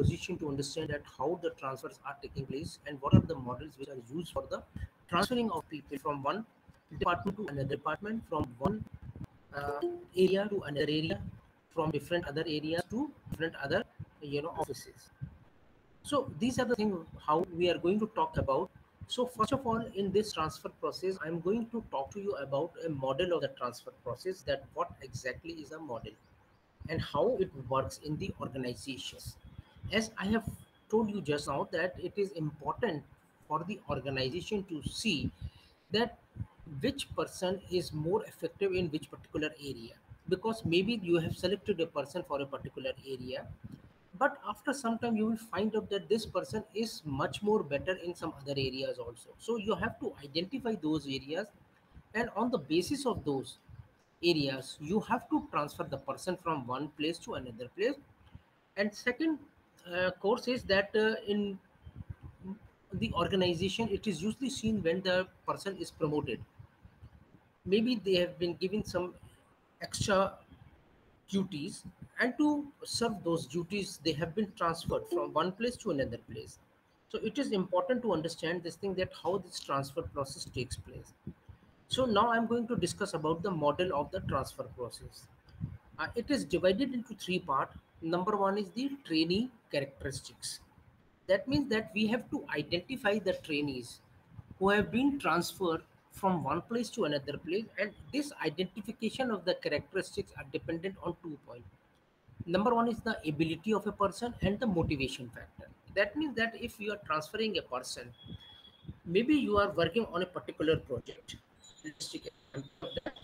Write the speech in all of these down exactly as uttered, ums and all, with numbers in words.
position to understand that how the transfers are taking place and what are the models which are used for the transferring of people from one department to another department, from one uh, area to another area, from different other areas to different other you know offices. So these are the things how we are going to talk about. So first of all, in this transfer process, I'm going to talk to you about a model of the transfer process, that what exactly is a model and how it works in the organizations. As I have told you just now, that it is important for the organization to see that which person is more effective in which particular area, because maybe you have selected a person for a particular area, but after some time you will find out that this person is much more better in some other areas also. So you have to identify those areas, and on the basis of those areas you have to transfer the person from one place to another place. And second uh, course is that uh, in the organization, it is usually seen when the person is promoted. Maybe they have been given some extra duties, and to serve those duties they have been transferred from one place to another place. So it is important to understand this thing, that how this transfer process takes place. So now I'm going to discuss about the model of the transfer process. Uh, it is divided into three parts. Number one is the trainee characteristics. That means that we have to identify the trainees who have been transferred from one place to another place, and this identification of the characteristics are dependent on two points. Number one is the ability of a person and the motivation factor. That means that if you are transferring a person, maybe you are working on a particular project. Let's take example of that.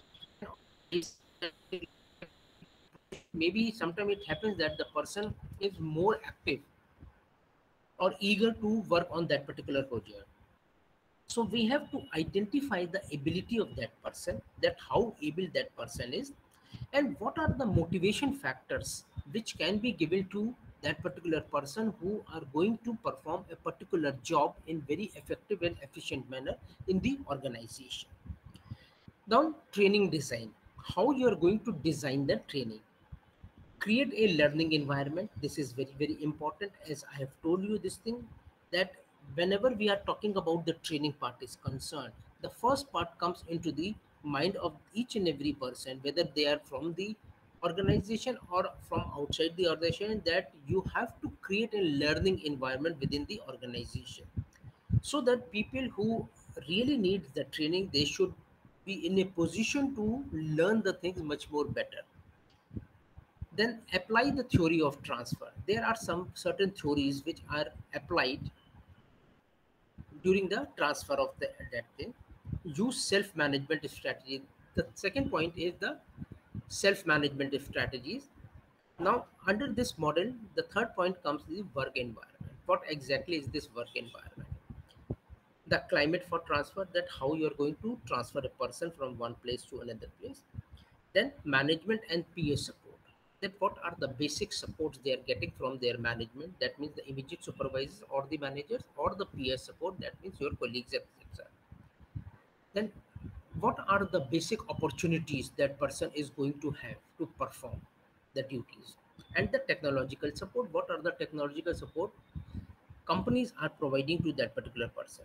Maybe sometimes it happens that the person is more active or eager to work on that particular project. So we have to identify the ability of that person, that how able that person is, and what are the motivation factors which can be given to that particular person who are going to perform a particular job in very effective and efficient manner in the organization. Now, training design, how you are going to design the training. Create a learning environment. This is very very important, as I have told you this thing, that whenever we are talking about the training part is concerned, the first part comes into the mind of each and every person, whether they are from the organization or from outside the organization, that you have to create a learning environment within the organization, so that people who really need the training, they should be in a position to learn the things much more better. Then apply the theory of transfer. There are some certain theories which are applied during the transfer of the, that thing. Use self-management strategy. The second point is the self-management strategies. Now, under this model, the third point comes the work environment. What exactly is this work environment? The climate for transfer, that how you are going to transfer a person from one place to another place. Then management and peer support, that what are the basic supports they are getting from their management, that means the immediate supervisors or the managers, or the peer support, that means your colleagues, etc. Then what are the basic opportunities that person is going to have to perform the duties. And the technological support, what are the technological support companies are providing to that particular person.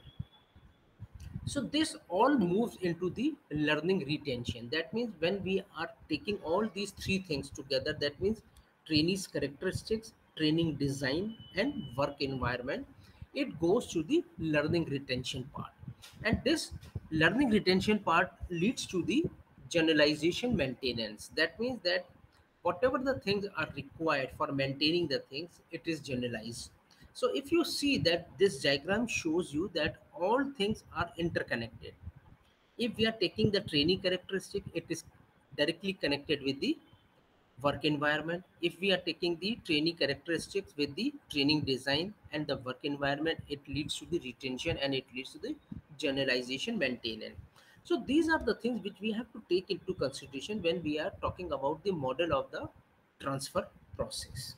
So this all moves into the learning retention. That means when we are taking all these three things together, that means trainees characteristics, training design, and work environment, it goes to the learning retention part. And this learning retention part leads to the generalization maintenance. That means that whatever the things are required for maintaining the things, it is generalized. So if you see that this diagram shows you that all things are interconnected. If we are taking the training characteristic, it is directly connected with the work environment. If we are taking the training characteristics with the training design and the work environment, it leads to the retention and it leads to the generalization maintenance. So these are the things which we have to take into consideration when we are talking about the model of the transfer process.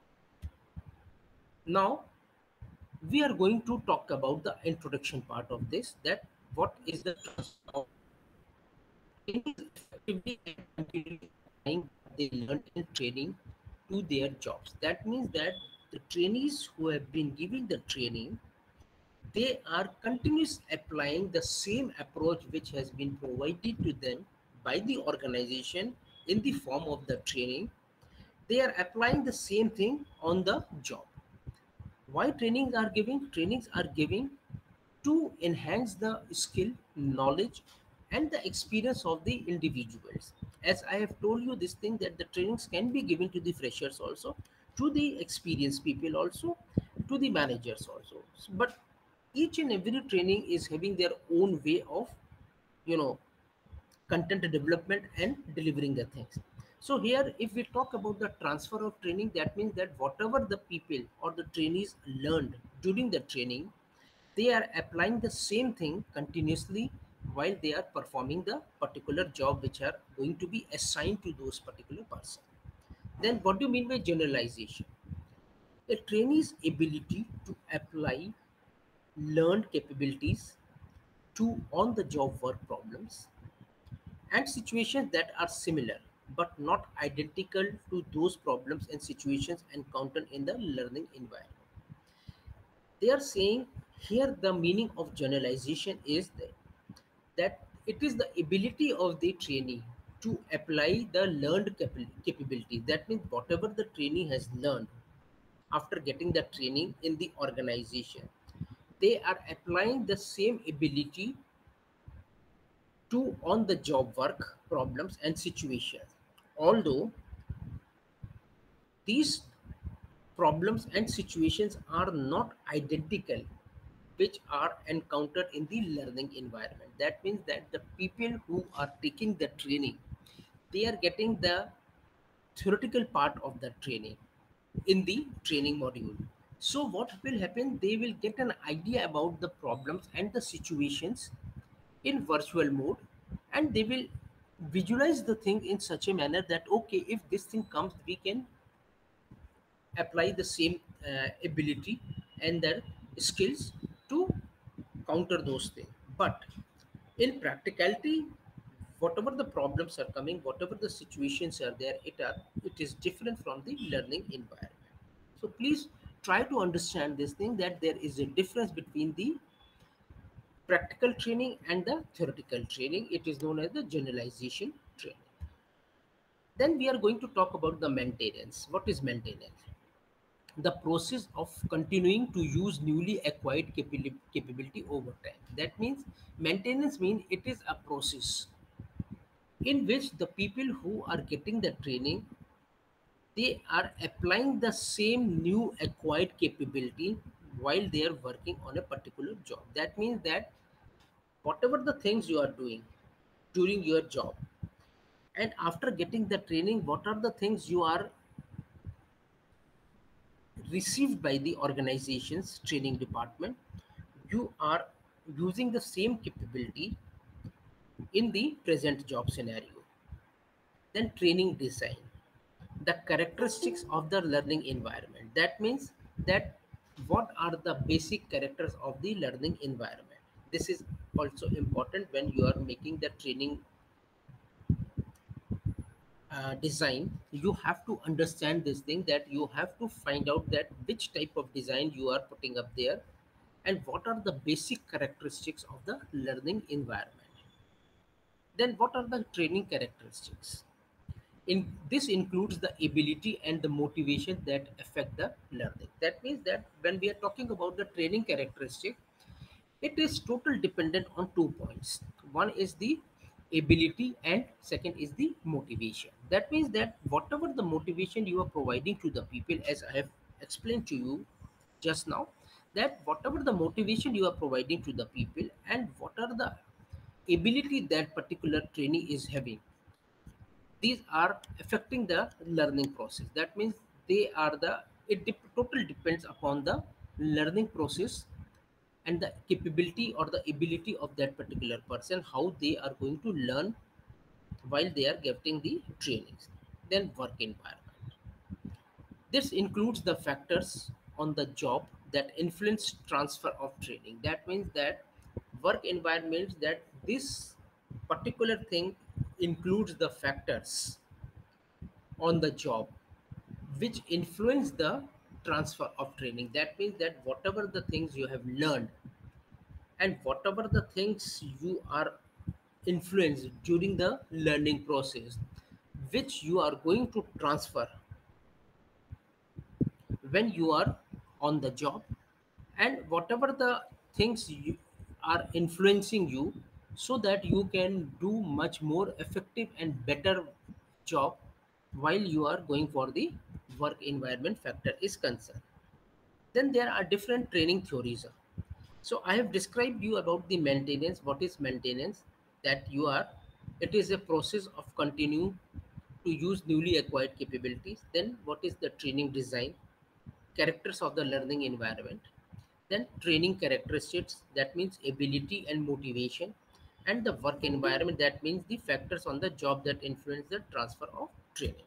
Now we are going to talk about the introduction part of this, that what is the transfer of training is effectively and continually applying what they learned in training to their jobs. That means that the trainees who have been giving the training, they are continuously applying the same approach which has been provided to them by the organization in the form of the training. They are applying the same thing on the job. Why trainings are giving? Trainings are giving to enhance the skill, knowledge, and the experience of the individuals. As I have told you this thing, that the trainings can be given to the freshers also, to the experienced people also, to the managers also. But each and every training is having their own way of, you know, content development and delivering the things. So here, if we talk about the transfer of training, that means that whatever the people or the trainees learned during the training, they are applying the same thing continuously while they are performing the particular job which are going to be assigned to those particular person. Then what do you mean by generalization? A trainee's ability to apply learned capabilities to on the job work problems and situations that are similar but not identical to those problems and situations encountered in the learning environment. They are saying here the meaning of generalization is that, that it is the ability of the trainee to apply the learned capa- capability. That means whatever the trainee has learned after getting the training in the organization, they are applying the same ability to on the job work problems and situations. Although these problems and situations are not identical which are encountered in the learning environment. That means that the people who are taking the training, they are getting the theoretical part of the training in the training module. So what will happen, they will get an idea about the problems and the situations in virtual mode, and they will visualize the thing in such a manner that okay, if this thing comes, we can apply the same uh, ability and their skills to counter those things. But in practicality, whatever the problems are coming, whatever the situations are there, it are it is different from the learning environment. So please try to understand this thing, that there is a difference between the practical training and the theoretical training. It is known as the generalization training. Then we are going to talk about the maintenance. What is maintenance? The process of continuing to use newly acquired capabili- capability over time. That means maintenance means it is a process in which the people who are getting the training, they are applying the same new acquired capability while they are working on a particular job. That means that whatever the things you are doing during your job and after getting the training, what are the things you are received by the organization's training department, you are using the same capability in the present job scenario. Then training design, the characteristics of the learning environment. That means that what are the basic characters of the learning environment. This is also important when you are making the training uh, design. You have to understand this thing, that you have to find out that which type of design you are putting up there and what are the basic characteristics of the learning environment. Then what are the training characteristics? In this includes the ability and the motivation that affect the learning. That means that when we are talking about the training characteristic, it is total dependent on two points. One is the ability and second is the motivation. That means that whatever the motivation you are providing to the people, as I have explained to you just now, that whatever the motivation you are providing to the people and what are the ability that particular trainee is having, these are affecting the learning process. That means they are the, it dep- total depends upon the learning process and the capability or the ability of that particular person, how they are going to learn while they are getting the trainings. Then work environment, this includes the factors on the job that influence transfer of training. That means that work environments, that this particular thing includes the factors on the job which influence the transfer of training. That means that whatever the things you have learned and whatever the things you are influenced during the learning process, which you are going to transfer when you are on the job, and whatever the things you are influencing you, so that you can do much more effective and better job while you are going for the work environment factor is concerned. Then there are different training theories. So I have described you about the maintenance. What is maintenance? That you are, it is a process of continue to use newly acquired capabilities. Then what is the training design? Characters of the learning environment. Then training characteristics, that means ability and motivation. And the work environment, that means the factors on the job that influence the transfer of training.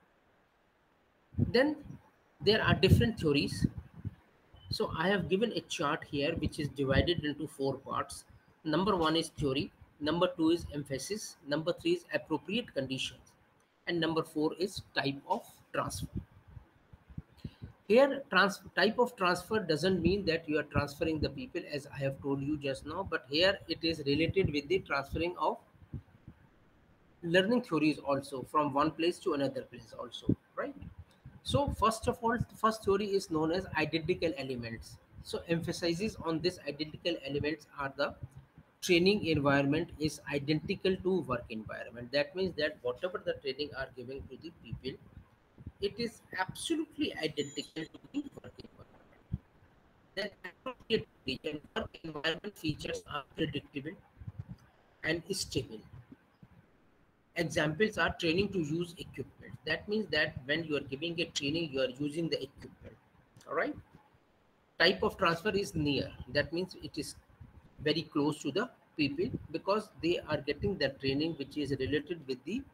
Then there are different theories. So I have given a chart here which is divided into four parts. Number one is theory, number two is emphasis, number three is appropriate conditions, and number four is type of transfer. Here, trans type of transfer doesn't mean that you are transferring the people as I have told you just now, but here it is related with the transferring of learning theories also from one place to another place also, right? So first of all, first theory is known as identical elements. So emphasizes on this identical elements are the training environment is identical to work environment. That means that whatever the training are given to the people, it is absolutely identical to the work environment. Then appropriate and work environment features are predictable and stable. Examples are training to use equipment. That means that when you are giving a training, you are using the equipment. All right. Type of transfer is near. That means it is very close to the people because they are getting the training which is related with the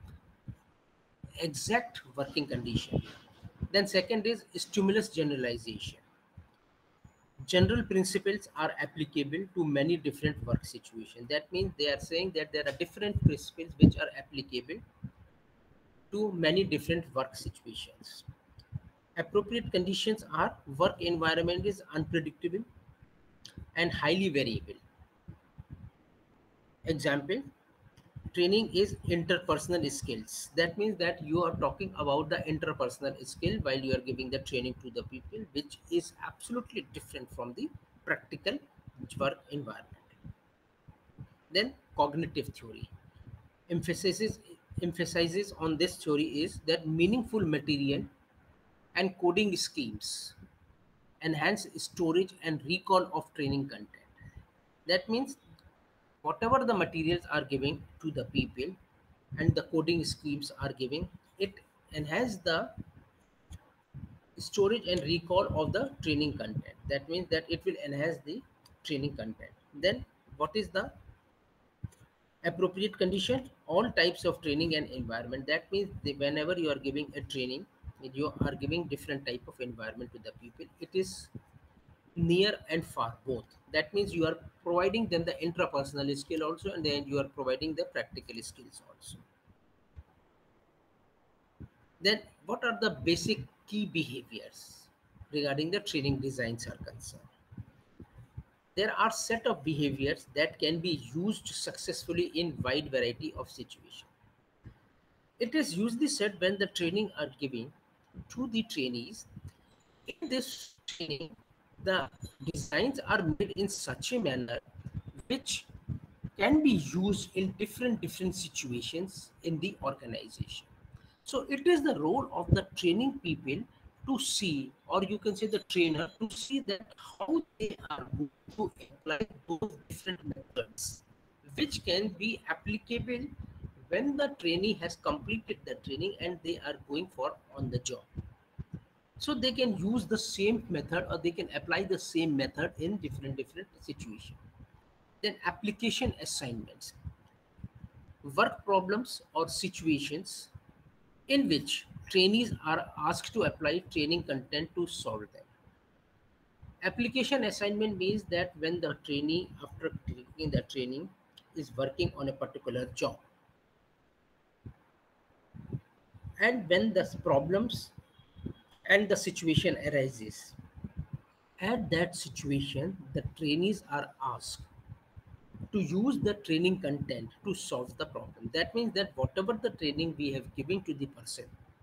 exact working condition. Then second is stimulus generalization. General principles are applicable to many different work situations. That means they are saying that there are different principles which are applicable to many different work situations. Appropriate conditions are work environment is unpredictable and highly variable. Example, training is interpersonal skills. That means that you are talking about the interpersonal skill while you are giving the training to the people, which is absolutely different from the practical work environment. Then cognitive theory emphasizes emphasizes on this theory is that meaningful material and coding schemes enhance storage and recall of training content. That means whatever the materials are giving to the people and the coding schemes are giving, it enhance the storage and recall of the training content. That means that it will enhance the training content. Then what is the appropriate condition? All types of training and environment. That means the, whenever you are giving a training, you are giving different type of environment to the people. It is near and far both. That means you are providing them the intrapersonal skill also, and then you are providing the practical skills also. Then what are the basic key behaviors regarding the training designs are concerned? There are set of behaviors that can be used successfully in wide variety of situations. It is usually said when the training are given to the trainees. In this training, the designs are made in such a manner which can be used in different different situations in the organization. So it is the role of the training people to see, or you can say the trainer to see that how they are going to apply those different methods which can be applicable when the trainee has completed the training and they are going for on the job. So they can use the same method or they can apply the same method in different different situations. Then application assignments, work problems or situations in which trainees are asked to apply training content to solve them. Application assignment means that when the trainee, after taking the training, is working on a particular job, and when the problems and the situation arises. At that situation, the trainees are asked to use the training content to solve the problem. That means that whatever the training we have given to the person,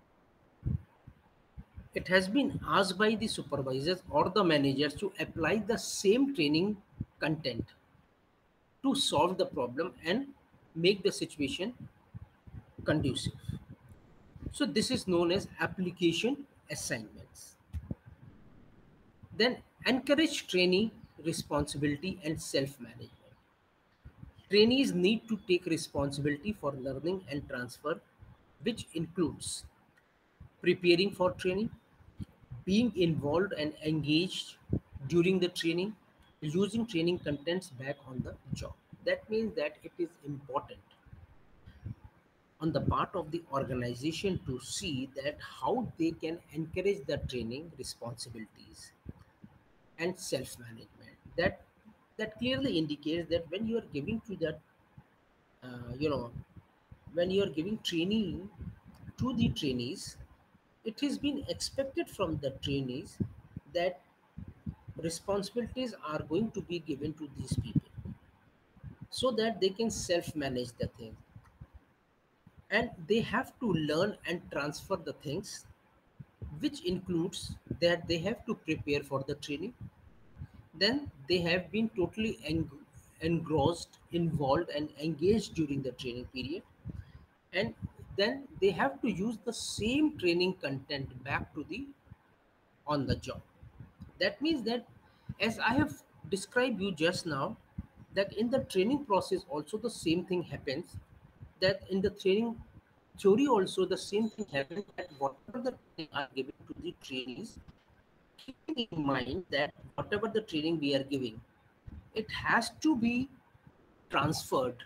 it has been asked by the supervisors or the managers to apply the same training content to solve the problem and make the situation conducive. So this is known as application assignments. Then encourage training responsibility and self-management. Trainees need to take responsibility for learning and transfer, which includes preparing for training, being involved and engaged during the training, using training contents back on the job. That means that it is important on the part of the organization to see that how they can encourage the training responsibilities and self-management. That that clearly indicates that when you are giving to that, uh, you know, when you are giving training to the trainees, it has been expected from the trainees that responsibilities are going to be given to these people so that they can self-manage the thing, and they have to learn and transfer the things, which includes that they have to prepare for the training. Then they have been totally eng- engrossed, involved and engaged during the training period, and then they have to use the same training content back to the on the job. That means that, as I have described you just now, that in the training process also the same thing happens. That in the training theory also the same thing happens, that whatever the training are given to the trainees, keeping in mind that whatever the training we are giving, it has to be transferred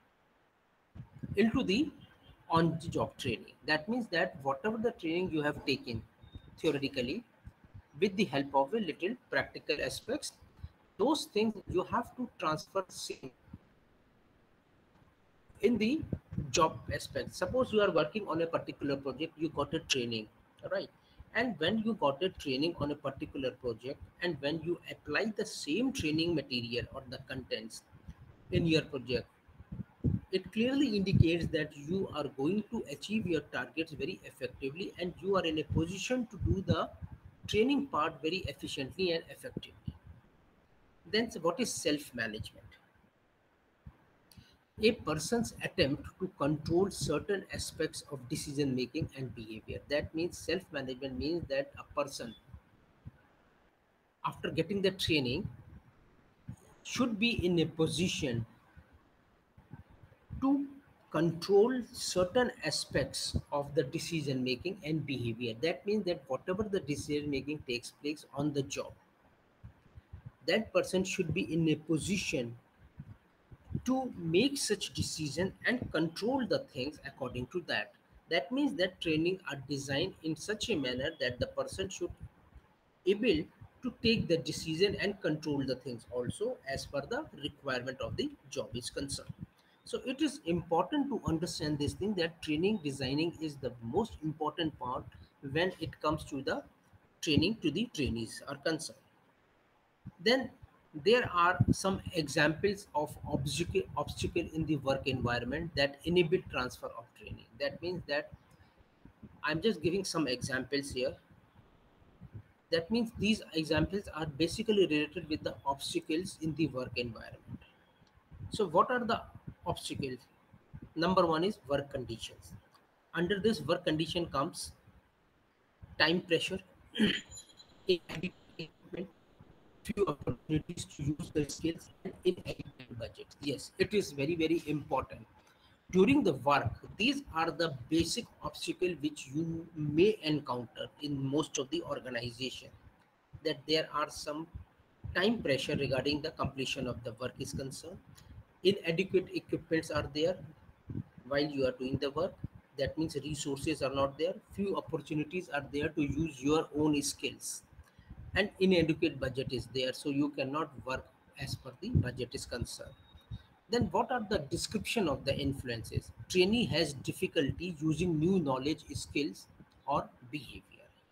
into the on the job training. That means that whatever the training you have taken theoretically, with the help of a little practical aspects, those things you have to transfer same in the job aspect. Suppose you are working on a particular project, you got a training, right? And when you got a training on a particular project, and when you apply the same training material or the contents in your project, it clearly indicates that you are going to achieve your targets very effectively, and you are in a position to do the training part very efficiently and effectively. Then what is self-management? A person's attempt to control certain aspects of decision making and behavior. That means self-management means that a person, after getting the training, should be in a position to control certain aspects of the decision making and behavior. That means that whatever the decision making takes place on the job, that person should be in a position to make such decision and control the things according to that. That means that training are designed in such a manner that the person should able to take the decision and control the things also as per the requirement of the job is concerned. So it is important to understand this thing, that training designing is the most important part when it comes to the training to the trainees are concerned. Then there are some examples of obstacle obstacle in the work environment that inhibit transfer of training. That means that I'm just giving some examples here. That means these examples are basically related with the obstacles in the work environment. So what are the obstacles? Number one is work conditions. Under this work condition comes time pressure, inadequate equipment, few opportunities to use the skills, and inadequate budgets. Yes, it is very, very important. During the work, these are the basic obstacles which you may encounter in most of the organization. That there are some time pressure regarding the completion of the work is concerned. Inadequate equipments are there while you are doing the work. That means resources are not there. Few opportunities are there to use your own skills, and inadequate budget is there, so you cannot work as per the budget is concerned. Then what are the description of the influences? Trainee has difficulty using new knowledge, skills or behavior.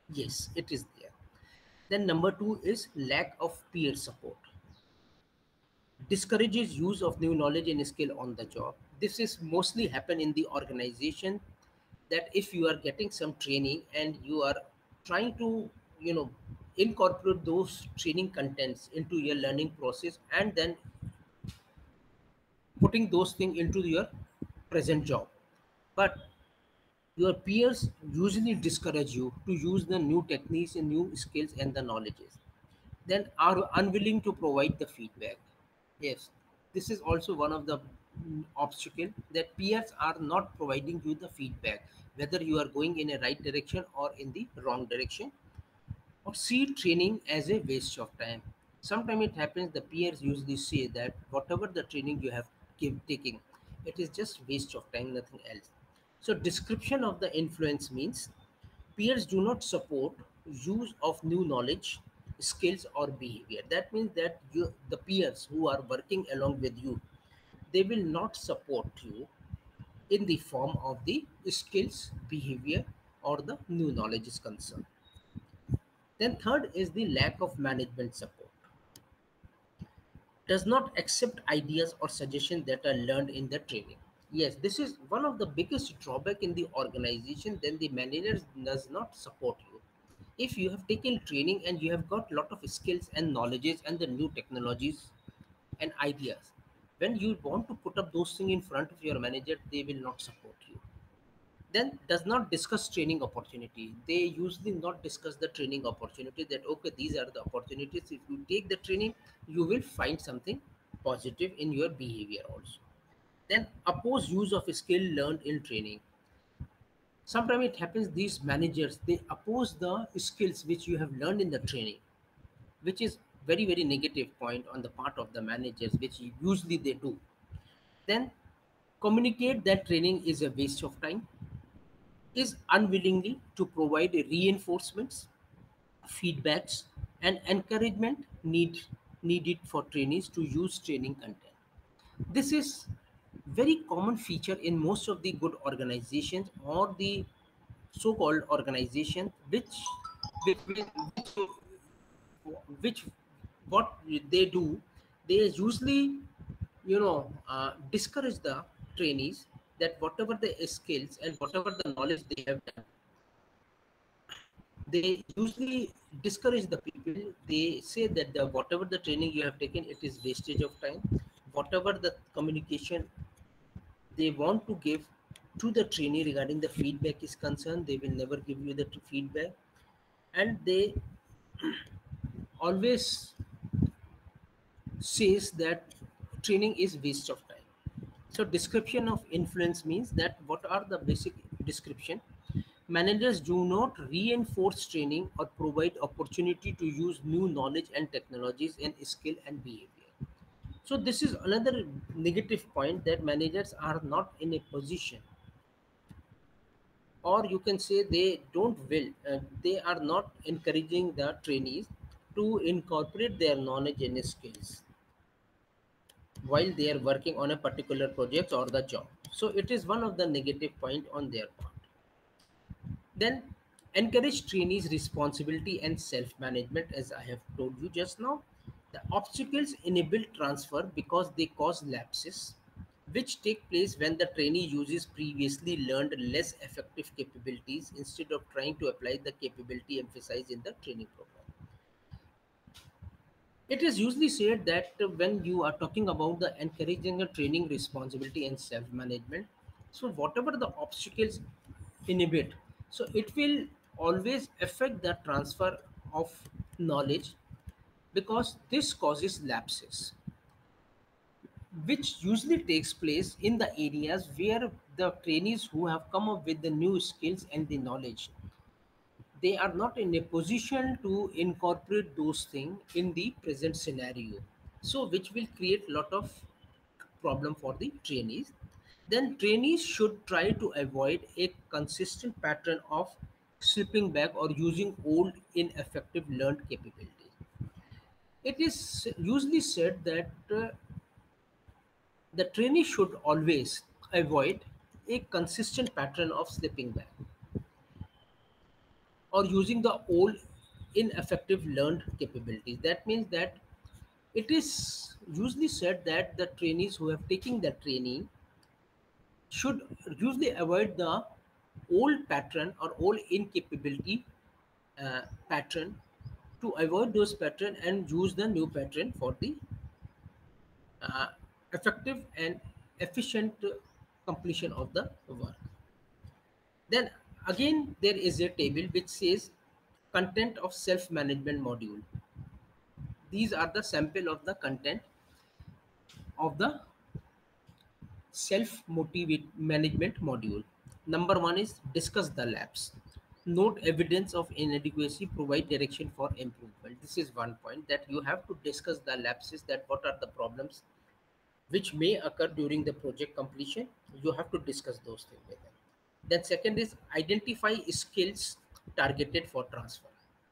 Yes, it is there. Then number two is lack of peer support. Discourages use of new knowledge and skill on the job. This is mostly happen in the organization, that if you are getting some training and you are trying to, you know, incorporate those training contents into your learning process and then putting those things into your present job. But your peers usually discourage you to use the new techniques and new skills and the knowledges, then are unwilling to provide the feedback. Yes, this is also one of the mm, obstacle, that peers are not providing you the feedback whether you are going in a right direction or in the wrong direction, or see training as a waste of time. Sometimes it happens the peers usually say that whatever the training you have give, taking, it is just waste of time, nothing else. So description of the influence means peers do not support use of new knowledge, skills or behavior. That means that you, the peers who are working along with you, they will not support you in the form of the skills, behavior or the new knowledge is concerned. Then third is the lack of management support. Does not accept ideas or suggestions that are learned in the training. Yes, this is one of the biggest drawback in the organization. Then the manager does not support you. If you have taken training and you have got lot of skills and knowledges and the new technologies and ideas, when you want to put up those things in front of your manager, they will not support you. Then does not discuss training opportunity. They usually not discuss the training opportunity, that okay, these are the opportunities, if you take the training you will find something positive in your behavior also. Then oppose use of skill learned in training. Sometimes it happens these managers, they oppose the skills which you have learned in the training, which is very very negative point on the part of the managers, which usually they do. Then communicate that training is a waste of time, is unwillingly to provide reinforcements, feedbacks, and encouragement need, needed for trainees to use training content. This is very common feature in most of the good organizations or the so-called organization which which, which, which what they do, they usually, you know, uh, discourage the trainees, that whatever the skills and whatever the knowledge they have done, they usually discourage the people. They say that the whatever the training you have taken, it is wastage of time. Whatever the communication they want to give to the trainee regarding the feedback is concerned, they will never give you the t- feedback, and they always says that training is waste of time. So description of influence means that what are the basic description. Managers do not reinforce training or provide opportunity to use new knowledge and technologies in skill and behavior. So this is another negative point, that managers are not in a position, or you can say they don't will, uh, they are not encouraging the trainees to incorporate their knowledge and skills while they are working on a particular project or the job. So it is one of the negative point on their part. Then encourage trainees responsibility and self-management, as I have told you just now. The obstacles enable transfer because they cause lapses, which take place when the trainee uses previously learned less effective capabilities instead of trying to apply the capability emphasized in the training program. It is usually said that uh, when you are talking about the encouraging a training responsibility and self-management, so whatever the obstacles inhibit, so it will always affect the transfer of knowledge, because this causes lapses, which usually takes place in the areas where the trainees who have come up with the new skills and the knowledge, they are not in a position to incorporate those things in the present scenario, so which will create lot of problem for the trainees. Then trainees should try to avoid a consistent pattern of slipping back or using old ineffective learned capabilities. It is usually said that uh, the trainee should always avoid a consistent pattern of slipping back or using the old ineffective learned capabilities. That means that it is usually said that the trainees who have taken the training should usually avoid the old pattern or old incapability uh, pattern, to avoid those pattern and use the new pattern for the uh, effective and efficient uh, completion of the work. Then again there is a table which says content of self management module. These are the sample of the content of the self motivate management module. Number one is discuss the lapse. Note evidence of inadequacy, provide direction for improvement. This is one point, that you have to discuss the lapses, that what are the problems which may occur during the project completion. You have to discuss those things with them. Then second is identify skills targeted for transfer.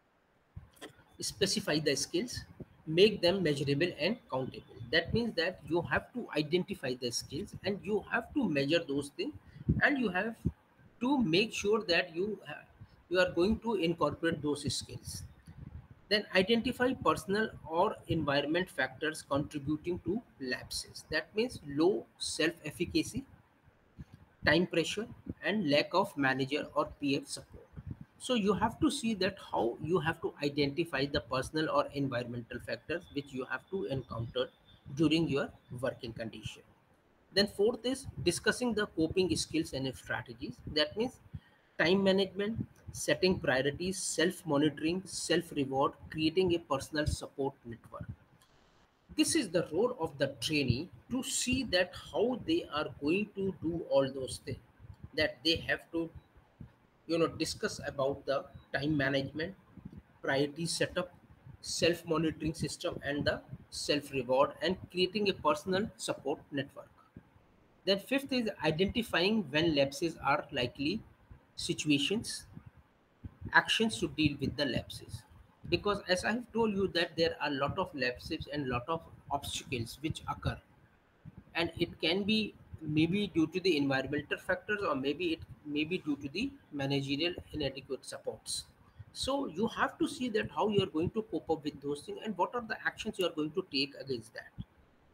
Specify the skills, make them measurable and countable. That means that you have to identify the skills and you have to measure those things, and you have to make sure that you ha- you are going to incorporate those skills. Then identify personal or environment factors contributing to lapses. That means low self efficacy, time pressure, and lack of manager or peer support. So you have to see that how you have to identify the personal or environmental factors which you have to encounter during your working condition. Then fourth is discussing the coping skills and strategies. That means time management, setting priorities, self monitoring, self reward, creating a personal support network. This is the role of the trainee, to see that how they are going to do all those things, that they have to you know discuss about the time management, priority setup, self monitoring system, and the self reward, and creating a personal support network. Then fifth is identifying when lapses are likely situations, actions to deal with the lapses. Because as I have told you that there are a lot of lapses and lot of obstacles which occur, and it can be maybe due to the environmental factors, or maybe it may be due to the managerial inadequate supports. So you have to see that how you are going to cope up with those things, and what are the actions you are going to take against that.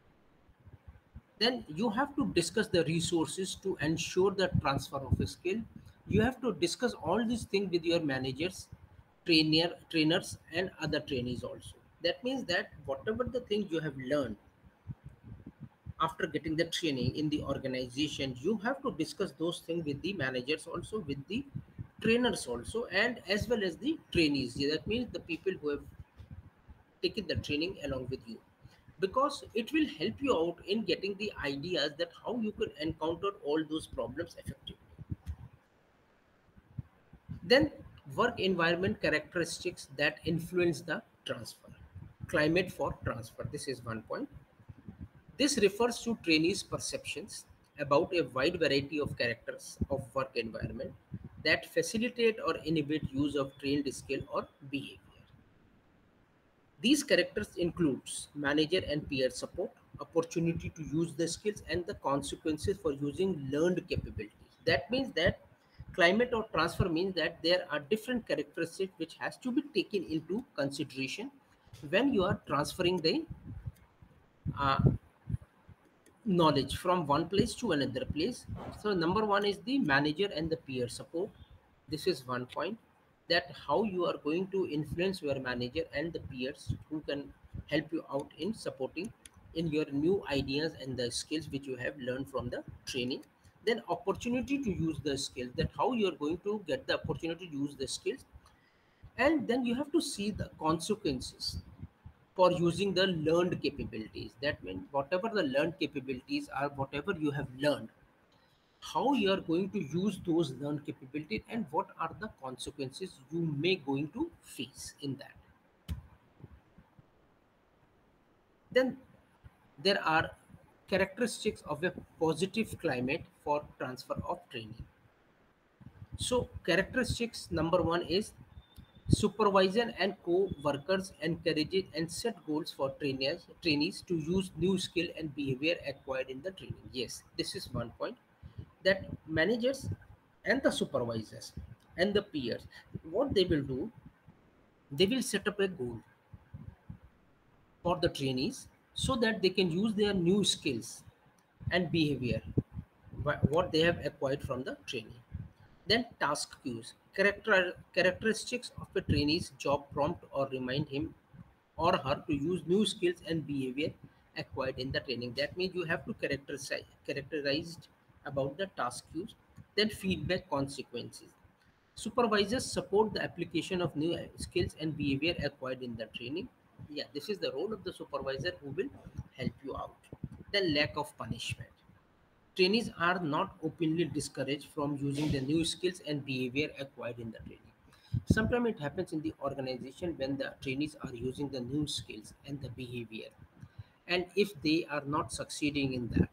Then you have to discuss the resources to ensure the transfer of a skill. You have to discuss all these things with your managers, trainer trainers, and other trainees also. That means that whatever the things you have learned after getting the training in the organization, you have to discuss those things with the managers also, with the trainers also, and as well as the trainees. Yeah, that means the people who have taken the training along with you, because it will help you out in getting the ideas that how you could encounter all those problems effectively. Then work environment characteristics that influence the transfer. Climate for transfer, this is one point. This refers to trainees' perceptions about a wide variety of characters of work environment that facilitate or inhibit use of trained skill or behavior. These characters includes manager and peer support, opportunity to use the skills, and the consequences for using learned capabilities. That means that climate or transfer means that there are different characteristics which has to be taken into consideration when you are transferring the uh, knowledge from one place to another place. So number one is the manager and the peer support. This is one point, that how you are going to influence your manager and the peers who can help you out in supporting in your new ideas and the skills which you have learned from the training. Then opportunity to use the skills, that how you are going to get the opportunity to use the skills. And then you have to see the consequences for using the learned capabilities. That means whatever the learned capabilities are, whatever you have learned, how you are going to use those learned capabilities, and what are the consequences you may going to face in that. Then there are characteristics of a positive climate for transfer of training. So characteristics number one is supervisor and co-workers encourage it and set goals for trainers trainees to use new skill and behavior acquired in the training. Yes, this is one point, that managers and the supervisors and the peers. What they will do, they will set up a goal for the trainees so that they can use their new skills and behavior wha- what they have acquired from the training. Then task cues, character characteristics of a trainee's job prompt or remind him or her to use new skills and behavior acquired in the training. That means you have to characterize characterized about the task cues. Then feedback consequences. Supervisors support the application of new skills and behavior acquired in the training. Yeah, this is the role of the supervisor who will help you out. Then lack of punishment. Trainees are not openly discouraged from using the new skills and behavior acquired in the training. Sometimes it happens in the organization when the trainees are using the new skills and the behavior. And if they are not succeeding in that,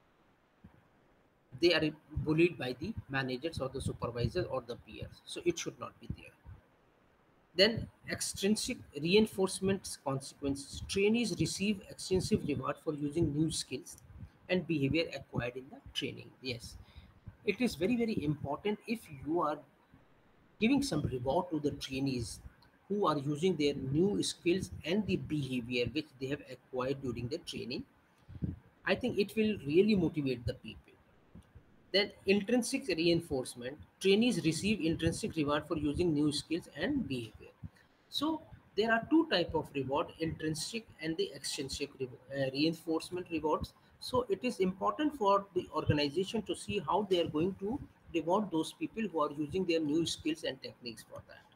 they are bullied by the managers or the supervisors or the peers. So it should not be there. Then extrinsic reinforcement consequences. Trainees receive extensive reward for using new skills and behavior acquired in the training. Yes, it is very very important if you are giving some reward to the trainees who are using their new skills and the behavior which they have acquired during the training. I think it will really motivate the people. Then intrinsic reinforcement. Trainees receive intrinsic reward for using new skills and behavior. So there are two type of reward: intrinsic and the extrinsic re- uh, reinforcement rewards. So it is important for the organization to see how they are going to reward those people who are using their new skills and techniques for that.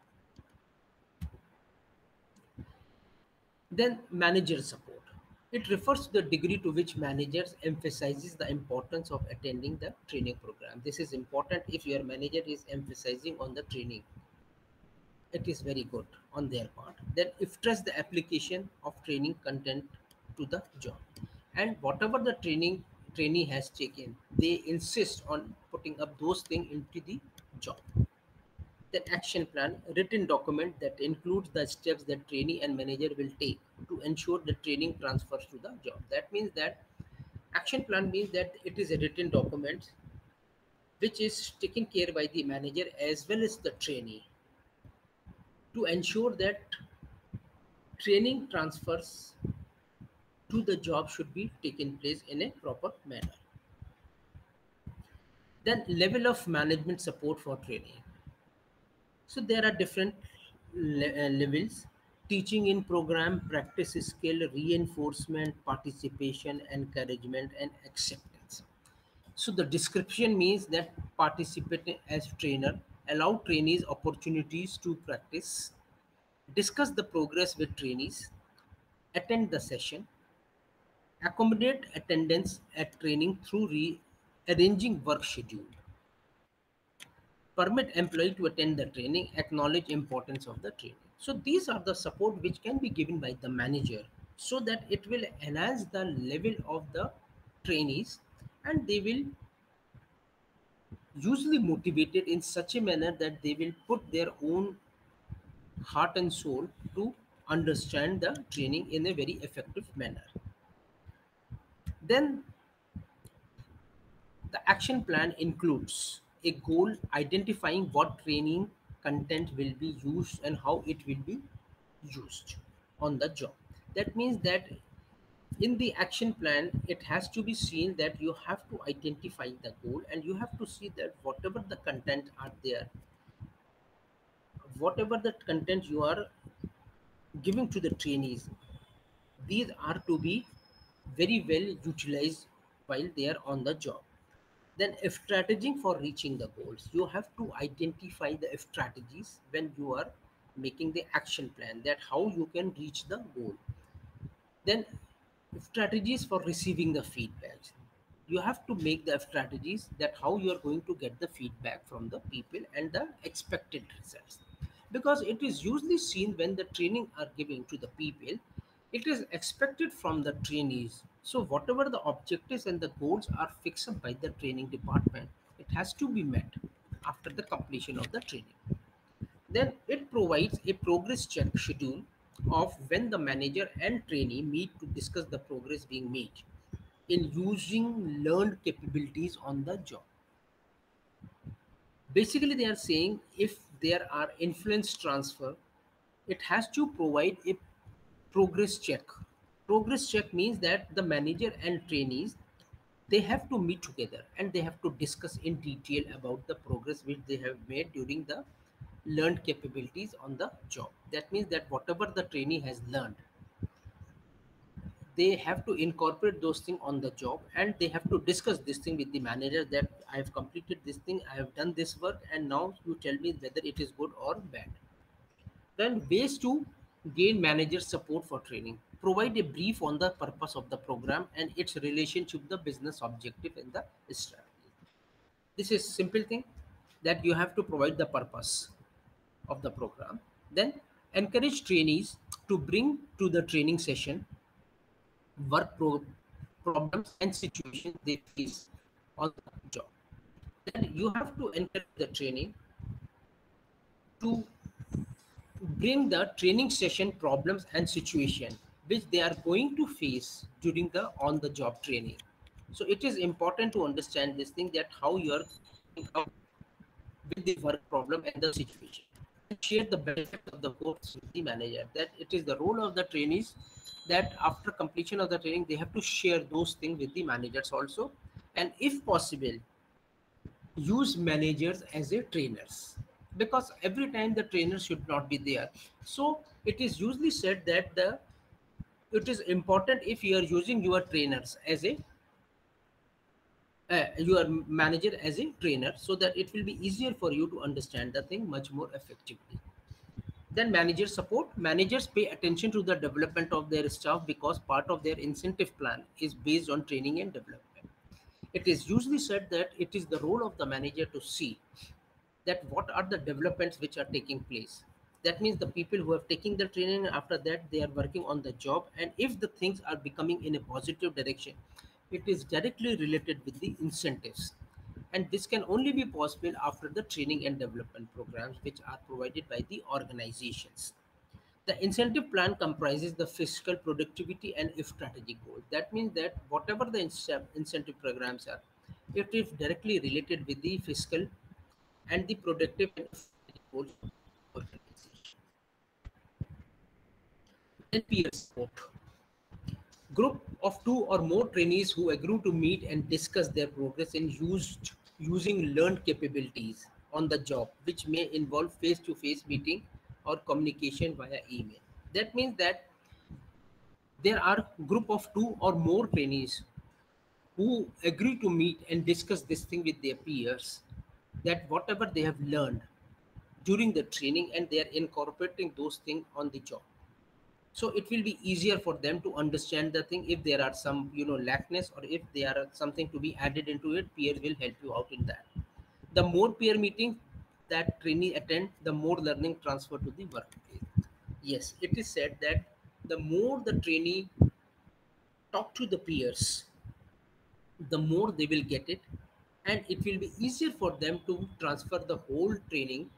Then manager support. It refers to the degree to which managers emphasizes the importance of attending the training program. This is important. If your manager is emphasizing on the training, it is very good on their part. Then if trust the application of training content to the job. And whatever the training trainee has taken, they insist on putting up those things into the job. Then action plan, written document that includes the steps that trainee and manager will take to ensure the training transfers to the job. That means that action plan means that it is a written document which is taken care by the manager as well as the trainee to ensure that training transfers to the job should be taken place in a proper manner. Then level of management support for training. So there are different le- uh, levels: teaching in program, practice skill, reinforcement, participation, encouragement, and acceptance. So the description means that participate as trainer, allow trainees opportunities to practice, discuss the progress with trainees, attend the session, accommodate attendance at training through re- arranging work schedule, permit employee to attend the training, acknowledge importance of the training. So these are the support which can be given by the manager so that it will enhance the level of the trainees, and they will usually motivated in such a manner that they will put their own heart and soul to understand the training in a very effective manner. Then the action plan includes a goal identifying what training content will be used and how it will be used on the job. That means that in the action plan, it has to be seen that you have to identify the goal and you have to see that whatever the content are there, whatever the content you are giving to the trainees, these are to be very well utilized while they are on the job. Then strategizing for reaching the goals. You have to identify the strategies when you are making the action plan, that how you can reach the goal. Then strategies for receiving the feedbacks. You have to make the strategies that how you are going to get the feedback from the people and the expected results, because it is usually seen when the training are giving to the people, it is expected from the trainees. So whatever the objectives and the goals are fixed up by the training department, it has to be met after the completion of the training. Then it provides a progress check schedule of when the manager and trainee meet to discuss the progress being made in using learned capabilities on the job. Basically, they are saying if there are influence transfer, it has to provide a progress check. Progress check means that the manager and trainees, they have to meet together and they have to discuss in detail about the progress which they have made during the learned capabilities on the job. That means that whatever the trainee has learned, they have to incorporate those things on the job, and they have to discuss this thing with the manager, that I have completed this thing, I have done this work, and now you tell me whether it is good or bad. Then ways to gain manager support for training. Provide a brief on the purpose of the program and its relationship with the business objective and the strategy. This is simple thing, that you have to provide the purpose of the program. Then encourage trainees to bring to the training session work pro- problems and situations they face on the job. Then you have to encourage the training to bring the training session problems and situation which they are going to face during the on the job training. So it is important to understand this thing, that how you are coming out with the work problem and the situation, and share the benefits of the course with the manager. That it is the role of the trainees, that after completion of the training they have to share those things with the managers also, and if possible use managers as a trainers, because every time the trainer should not be there. So it is usually said that the it is important if you are using your trainers as a uh, your manager as a trainer, so that it will be easier for you to understand the thing much more effectively. Then manager support. Managers pay attention to the development of their staff because part of their incentive plan is based on training and development. It is usually said that it is the role of the manager to see that what are the developments which are taking place. That means the people who have taken the training, after that they are working on the job, and if the things are becoming in a positive direction, it is directly related with the incentives, and this can only be possible after the training and development programs which are provided by the organizations. The incentive plan comprises the fiscal, productivity, and strategic goals. That means that whatever the ince- incentive programs are, it is directly related with the fiscal and the productive and strategic goals of the organization. Then peer support. Group of two or more trainees who agree to meet and discuss their progress in used using learned capabilities on the job, which may involve face-to-face meeting or communication via email. That means that there are group of two or more trainees who agree to meet and discuss this thing with their peers, that whatever they have learned during the training, and they are incorporating those things on the job, so it will be easier for them to understand the thing. If there are some, you know, lackness, or if there are something to be added into it, peer will help you out in that. The more peer meetings that trainee attend, the more learning transfer to the workplace. Yes, it is said that the more the trainee talk to the peers, the more they will get it, and it will be easier for them to transfer the whole training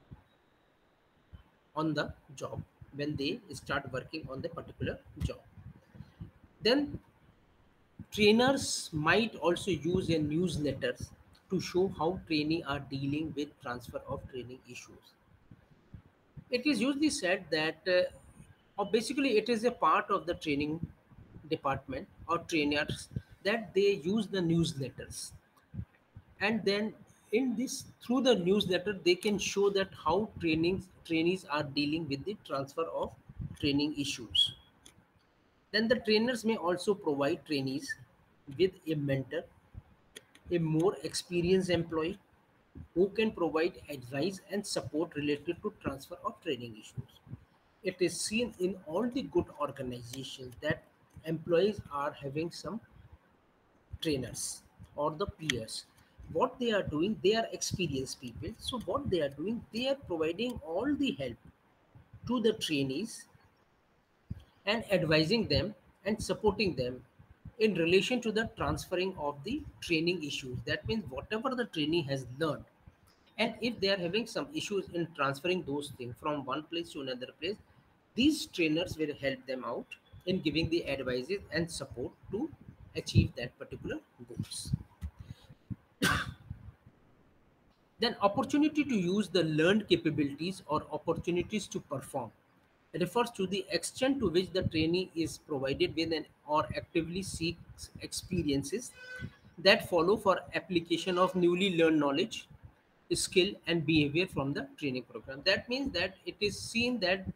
on the job when they start working on the particular job. Then trainers might also use a newsletters to show how trainees are dealing with transfer of training issues. It is usually said that, uh, or basically, it is a part of the training department or trainers, that they use the newsletters, and then in this, through the newsletter, they can show that how trainings trainees are dealing with the transfer of training issues. Then the trainers may also provide trainees with a mentor, a more experienced employee who can provide advice and support related to transfer of training issues. It is seen in all the good organizations that employees are having some trainers or the peers. What they are doing, they are experienced people. So what they are doing, they are providing all the help to the trainees and advising them and supporting them in relation to the transferring of the training issues. That means whatever the trainee has learned, and if they are having some issues in transferring those things from one place to another place, these trainers will help them out in giving the advices and support to achieve that particular goals. Then opportunity to use the learned capabilities or opportunities to perform refers to the extent to which the trainee is provided with an or actively seeks experiences that follow for application of newly learned knowledge, skill and behavior from the training program. That means that it is seen that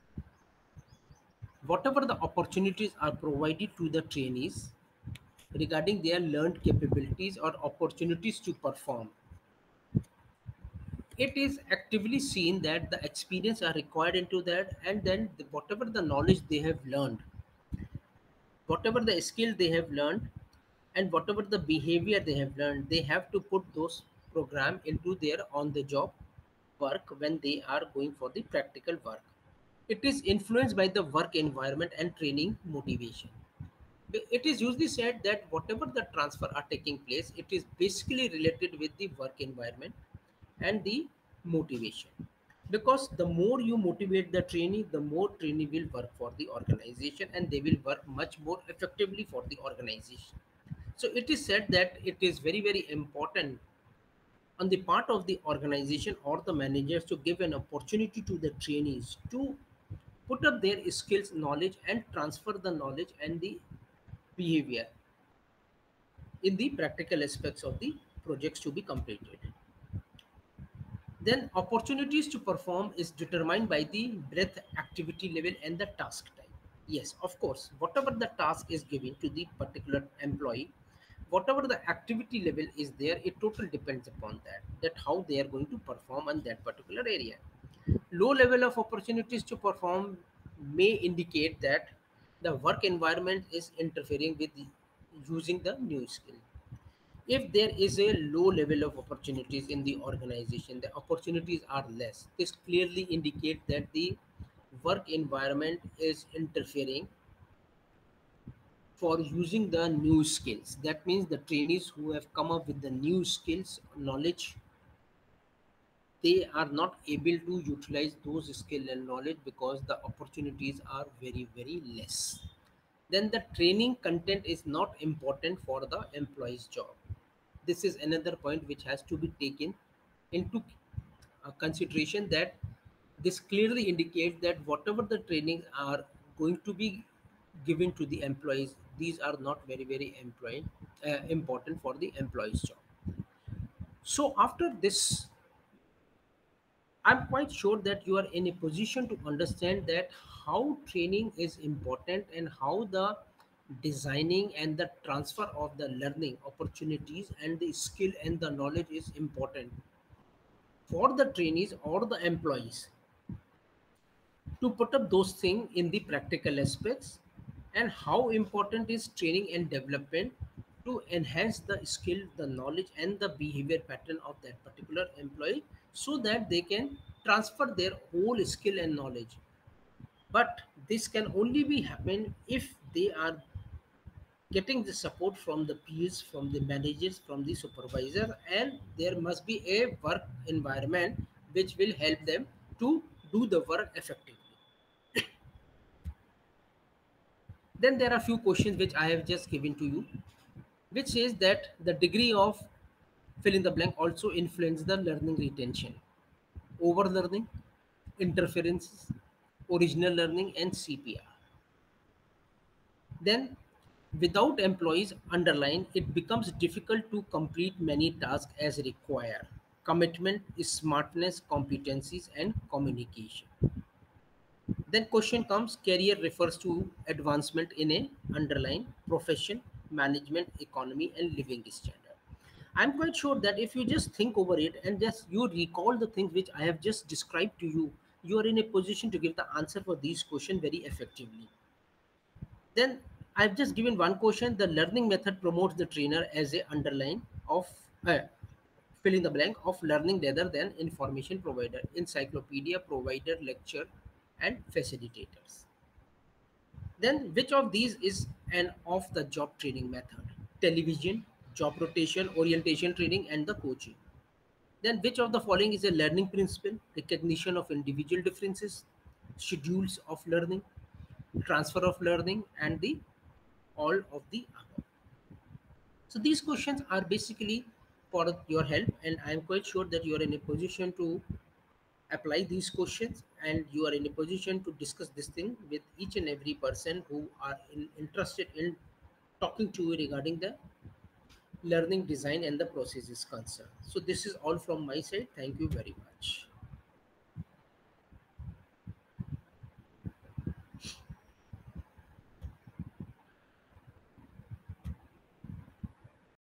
whatever the opportunities are provided to the trainees regarding their learned capabilities or opportunities to perform, it is actively seen that the experience are required into that, and then the, whatever the knowledge they have learned, whatever the skill they have learned, and whatever the behavior they have learned, they have to put those program into their on the job work when they are going for the practical work. It is influenced by the work environment and training motivation. It is usually said that whatever the transfer are taking place, it is basically related with the work environment and the motivation. Because the more you motivate the trainee, the more trainee will work for the organization and they will work much more effectively for the organization. So it is said that it is very, very important on the part of the organization or the managers to give an opportunity to the trainees to put up their skills, knowledge, and transfer the knowledge and the behavior in the practical aspects of the projects to be completed. Then opportunities to perform is determined by the breadth, activity level, and the task type. Yes, of course, whatever the task is given to the particular employee, whatever the activity level is there, it totally depends upon that, that how they are going to perform on that particular area. Low level of opportunities to perform may indicate that the work environment is interfering with the, using the new skill. If there is a low level of opportunities in the organization, the opportunities are less. This clearly indicates that the work environment is interfering for using the new skills. That means the trainees who have come up with the new skills, knowledge, they are not able to utilize those skill and knowledge because the opportunities are very, very less. Then the training content is not important for the employee's job. This is another point which has to be taken into uh, consideration, that this clearly indicates that whatever the trainings are going to be given to the employees, these are not very, very employee uh, important for the employee's job. So after this, I'm quite sure that you are in a position to understand that how training is important and how the designing and the transfer of the learning opportunities and the skill and the knowledge is important for the trainees or the employees to put up those things in the practical aspects, and how important is training and development to enhance the skill, the knowledge and the behavior pattern of that particular employee so that they can transfer their whole skill and knowledge. But this can only be happen if they are getting the support from the peers, from the managers, from the supervisor, and there must be a work environment which will help them to do the work effectively. Then there are few questions which I have just given to you, which says that the degree of fill in the blank also influence the learning retention, over learning, interferences, original learning, and C P R. Then, without employees underline, it becomes difficult to complete many tasks as required. Commitment, smartness, competencies, and communication. Then question comes, career refers to advancement in a underlying profession, management, economy, and living standard. I'm quite sure that if you just think over it and just you recall the things which I have just described to you, you are in a position to give the answer for these questions very effectively. Then I've just given one question. The learning method promotes the trainer as a underline of uh, fill in the blank of learning rather than information provider, encyclopedia provider, lecture, and facilitators. Then which of these is an off the job training method? Television, job rotation, orientation training, and the coaching. Then which of the following is a learning principle? Recognition of individual differences, schedules of learning, transfer of learning, and the all of the above. So these questions are basically for your help, and I am quite sure that you are in a position to apply these questions, and you are in a position to discuss this thing with each and every person who are in, interested in talking to you regarding the learning design and the process is concerned. So this is all from my side. Thank you very much.